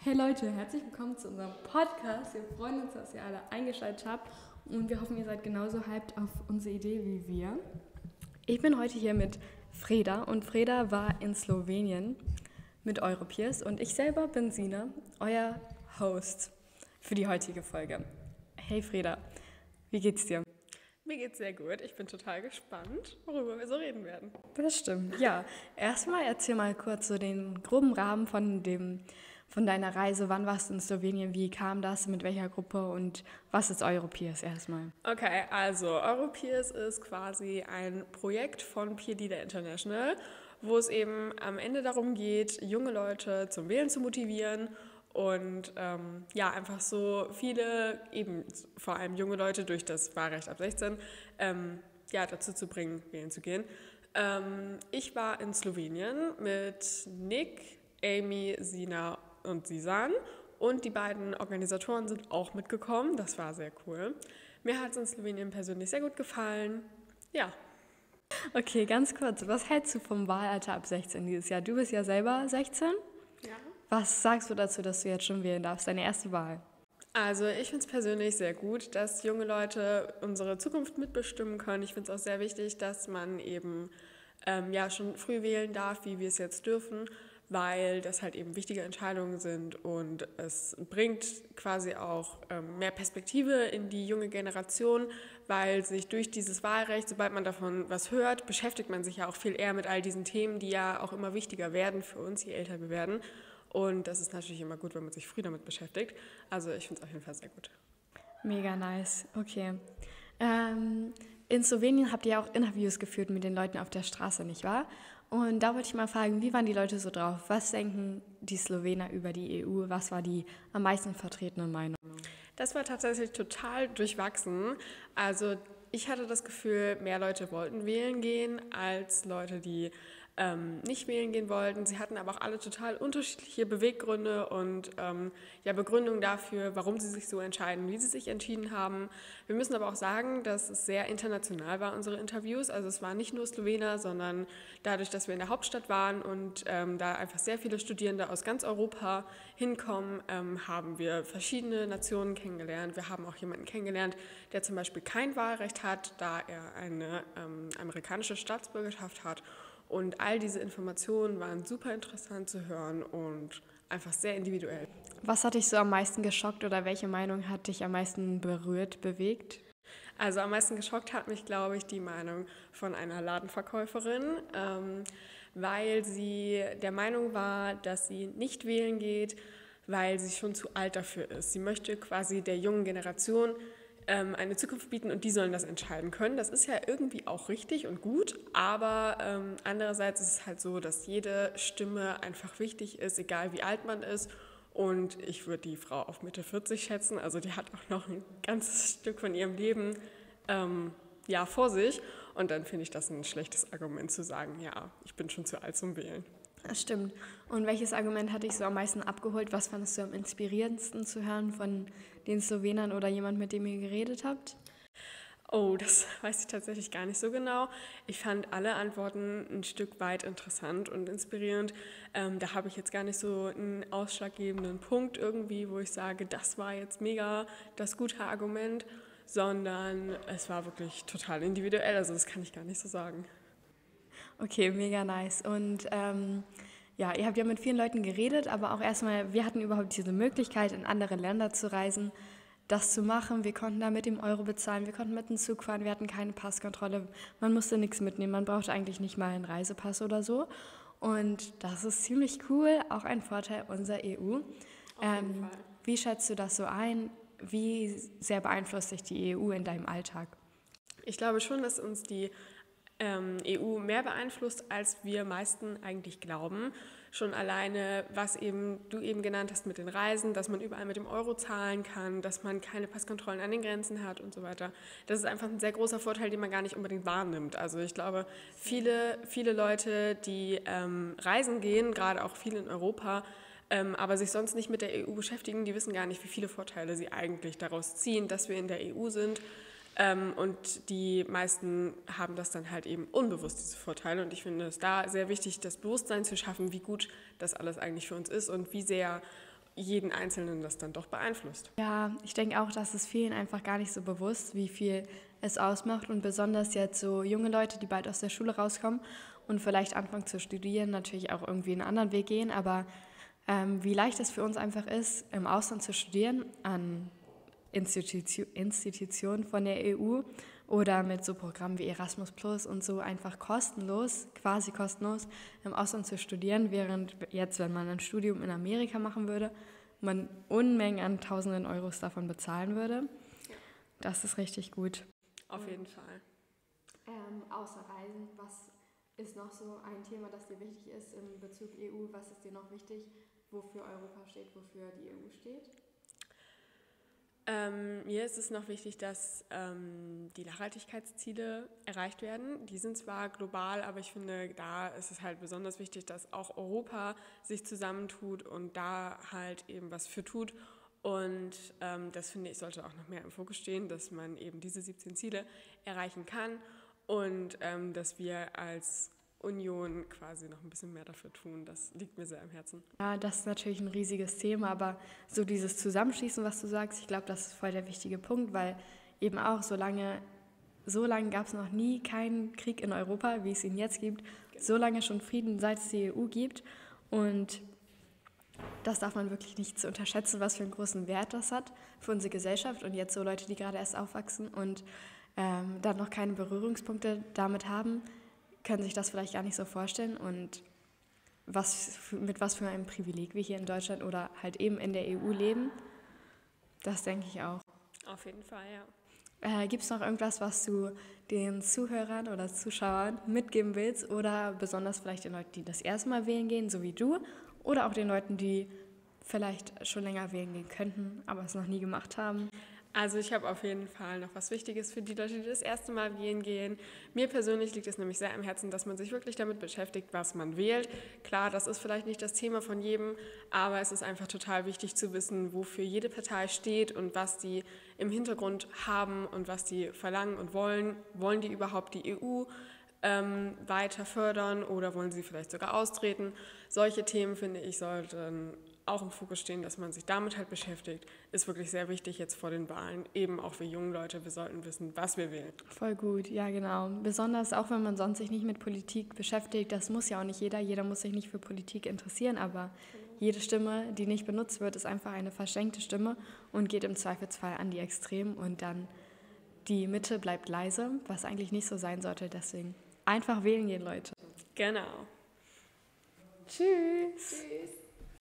Hey Leute, herzlich willkommen zu unserem Podcast. Wir freuen uns, dass ihr alle eingeschaltet habt und wir hoffen, ihr seid genauso hyped auf unsere Idee wie wir. Ich bin heute hier mit Freda und Freda war in Slowenien mit Europeers und ich selber bin Sina, euer Host für die heutige Folge. Hey Freda, wie geht's dir? Mir geht's sehr gut. Ich bin total gespannt, worüber wir so reden werden. Das stimmt, ja. Erstmal erzähl mal kurz so den groben Rahmen von deiner Reise. Wann warst du in Slowenien? Wie kam das? Mit welcher Gruppe? Und was ist Europeers erstmal? Okay, also Europeers ist quasi ein Projekt von Peer Leader International, wo es eben am Ende darum geht, junge Leute zum Wählen zu motivieren und einfach so viele, eben vor allem junge Leute durch das Wahlrecht ab 16, dazu zu bringen, wählen zu gehen. Ich war in Slowenien mit Nick, Amy, Sina und Sisan und die beiden Organisatoren sind auch mitgekommen. Das war sehr cool. Mir hat es in Slowenien persönlich sehr gut gefallen. Ja. Okay, ganz kurz. Was hältst du vom Wahlalter ab 16 dieses Jahr? Du bist ja selber 16. Ja. Was sagst du dazu, dass du jetzt schon wählen darfst? Deine erste Wahl? Also ich finde es persönlich sehr gut, dass junge Leute unsere Zukunft mitbestimmen können. Ich finde es auch sehr wichtig, dass man eben schon früh wählen darf, wie wir es jetzt dürfen, weil das halt eben wichtige Entscheidungen sind und es bringt quasi auch mehr Perspektive in die junge Generation, weil sich durch dieses Wahlrecht, sobald man davon was hört, beschäftigt man sich ja auch viel eher mit all diesen Themen, die ja auch immer wichtiger werden für uns, je älter wir werden. Und das ist natürlich immer gut, wenn man sich früh damit beschäftigt. Also ich finde es auf jeden Fall sehr gut. Mega nice. Okay. In Slowenien habt ihr auch Interviews geführt mit den Leuten auf der Straße, nicht wahr? Und da wollte ich mal fragen, wie waren die Leute so drauf? Was denken die Slowener über die EU? Was war die am meisten vertretene Meinung? Das war tatsächlich total durchwachsen. Also ich hatte das Gefühl, mehr Leute wollten wählen gehen als Leute, die nicht wählen gehen wollten. Sie hatten aber auch alle total unterschiedliche Beweggründe und Begründungen dafür, warum sie sich so entscheiden, wie sie sich entschieden haben. Wir müssen aber auch sagen, dass es sehr international war, unsere Interviews. Also es waren nicht nur Slowener, sondern dadurch, dass wir in der Hauptstadt waren und da einfach sehr viele Studierende aus ganz Europa hinkommen, haben wir verschiedene Nationen kennengelernt. Wir haben auch jemanden kennengelernt, der zum Beispiel kein Wahlrecht hat, da er eine amerikanische Staatsbürgerschaft hat. Und all diese Informationen waren super interessant zu hören und einfach sehr individuell. Was hat dich so am meisten geschockt oder welche Meinung hat dich am meisten berührt, bewegt? Also am meisten geschockt hat mich, glaube ich, die Meinung von einer Ladenverkäuferin, weil sie der Meinung war, dass sie nicht wählen geht, weil sie schon zu alt dafür ist. Sie möchte quasi der jungen Generation eine Zukunft bieten und die sollen das entscheiden können. Das ist ja irgendwie auch richtig und gut, aber andererseits ist es halt so, dass jede Stimme einfach wichtig ist, egal wie alt man ist. Und ich würde die Frau auf Mitte 40 schätzen, also die hat auch noch ein ganzes Stück von ihrem Leben vor sich. Und dann finde ich das ein schlechtes Argument zu sagen, ja, ich bin schon zu alt zum Wählen. Das stimmt. Und welches Argument hat dich so am meisten abgeholt? Was fandest du am inspirierendsten zu hören von den Slowenern oder jemand, mit dem ihr geredet habt? Oh, das weiß ich tatsächlich gar nicht so genau. Ich fand alle Antworten ein Stück weit interessant und inspirierend. Da habe ich jetzt gar nicht so einen ausschlaggebenden Punkt irgendwie, wo ich sage, das war jetzt mega das gute Argument, sondern es war wirklich total individuell. Also das kann ich gar nicht so sagen. Okay, mega nice. Und ihr habt ja mit vielen Leuten geredet, aber auch erstmal, wir hatten überhaupt diese Möglichkeit, in andere Länder zu reisen, das zu machen. Wir konnten da mit dem Euro bezahlen, wir konnten mit dem Zug fahren, wir hatten keine Passkontrolle, man musste nichts mitnehmen, man brauchte eigentlich nicht mal einen Reisepass oder so. Und das ist ziemlich cool, auch ein Vorteil unserer EU. Auf jeden Fall. Wie schätzt du das so ein? Wie sehr beeinflusst dich die EU in deinem Alltag? Ich glaube schon, dass uns die EU mehr beeinflusst, als wir meisten eigentlich glauben. Schon alleine, was du eben genannt hast mit den Reisen, dass man überall mit dem Euro zahlen kann, dass man keine Passkontrollen an den Grenzen hat und so weiter. Das ist einfach ein sehr großer Vorteil, den man gar nicht unbedingt wahrnimmt. Also ich glaube, viele Leute, die reisen gehen, gerade auch viele in Europa, aber sich sonst nicht mit der EU beschäftigen, die wissen gar nicht, wie viele Vorteile sie eigentlich daraus ziehen, dass wir in der EU sind. Und die meisten haben das dann halt eben unbewusst, diese Vorteile. Und ich finde es da sehr wichtig, das Bewusstsein zu schaffen, wie gut das alles eigentlich für uns ist und wie sehr jeden Einzelnen das dann doch beeinflusst. Ja, ich denke auch, dass es vielen einfach gar nicht so bewusst, wie viel es ausmacht und besonders jetzt so junge Leute, die bald aus der Schule rauskommen und vielleicht anfangen zu studieren, natürlich auch irgendwie einen anderen Weg gehen, aber wie leicht es für uns einfach ist, im Ausland zu studieren, an Institutionen von der EU oder mit so Programmen wie Erasmus Plus und so einfach kostenlos, quasi kostenlos im Ausland zu studieren, während jetzt, wenn man ein Studium in Amerika machen würde, man Unmengen an Tausenden Euros davon bezahlen würde. Das ist richtig gut. Auf jeden Fall. Außer Reisen, was ist noch so ein Thema, das dir wichtig ist in Bezug EU? Was ist dir noch wichtig, wofür Europa steht, wofür die EU steht? Mir ist es noch wichtig, dass die Nachhaltigkeitsziele erreicht werden. Die sind zwar global, aber ich finde, da ist es halt besonders wichtig, dass auch Europa sich zusammentut und da halt eben was für tut. Und das finde ich, sollte auch noch mehr im Fokus stehen, dass man eben diese 17 Ziele erreichen kann und dass wir als Union quasi noch ein bisschen mehr dafür tun. Das liegt mir sehr am Herzen. Ja, das ist natürlich ein riesiges Thema, aber so dieses Zusammenschließen, was du sagst, ich glaube, das ist voll der wichtige Punkt, weil eben auch so lange gab es noch nie keinen Krieg in Europa, wie es ihn jetzt gibt. Genau. So lange schon Frieden, seit es die EU gibt. Und das darf man wirklich nicht zu unterschätzen, was für einen großen Wert das hat für unsere Gesellschaft. Und jetzt so Leute, die gerade erst aufwachsen und dann noch keine Berührungspunkte damit haben, können sich das vielleicht gar nicht so vorstellen und mit was für einem Privileg wir hier in Deutschland oder halt eben in der EU leben, das denke ich auch. Auf jeden Fall, ja. Gibt es noch irgendwas, was du den Zuhörern oder Zuschauern mitgeben willst oder besonders vielleicht den Leuten, die das erste Mal wählen gehen, so wie du, oder auch den Leuten, die vielleicht schon länger wählen gehen könnten, aber es noch nie gemacht haben? Also ich habe auf jeden Fall noch was Wichtiges für die Leute, die das erste Mal wählen gehen. Mir persönlich liegt es nämlich sehr am Herzen, dass man sich wirklich damit beschäftigt, was man wählt. Klar, das ist vielleicht nicht das Thema von jedem, aber es ist einfach total wichtig zu wissen, wofür jede Partei steht und was die im Hintergrund haben und was die verlangen und wollen. Wollen die überhaupt die EU weiter fördern oder wollen sie vielleicht sogar austreten? Solche Themen, finde ich, sollten auch im Fokus stehen, dass man sich damit halt beschäftigt, ist wirklich sehr wichtig jetzt vor den Wahlen. Eben auch wir jungen Leute, wir sollten wissen, was wir wählen. Voll gut, ja genau. Besonders auch, wenn man sonst sich nicht mit Politik beschäftigt. Das muss ja auch nicht jeder muss sich nicht für Politik interessieren, aber jede Stimme, die nicht benutzt wird, ist einfach eine verschenkte Stimme und geht im Zweifelsfall an die Extremen und dann die Mitte bleibt leise, was eigentlich nicht so sein sollte. Deswegen einfach wählen gehen, Leute. Genau. Tschüss. Tschüss.